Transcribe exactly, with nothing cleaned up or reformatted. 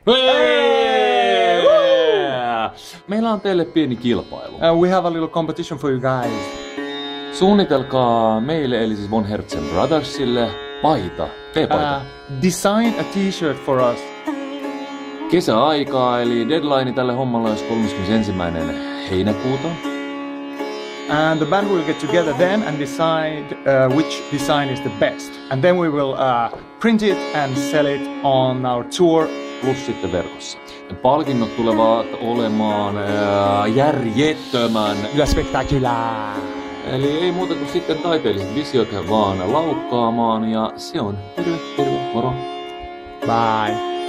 Hey! Meillä on teille pieni kilpailu. Uh, we have a little competition for you guys. Suunnitelkaa meille, eli siis mun Hertzen Brothersille, paita, t-paita. Uh, design a t-shirt for us. Kesäaikaa, eli deadline tälle hommalle olisi kolmaskymmenesensimmäinen heinäkuuta. And the band will get together then and decide uh, which design is the best. And then we will uh, print it and sell it on our tour. Plus sitten verkossa. Ja palkinnot tulevat olemaan äh, järjettömän spectacular. Eli ei muuta kuin sitten taiteelliset visiot vaan laukkaamaan ja se on terve, terve, moro. Bye.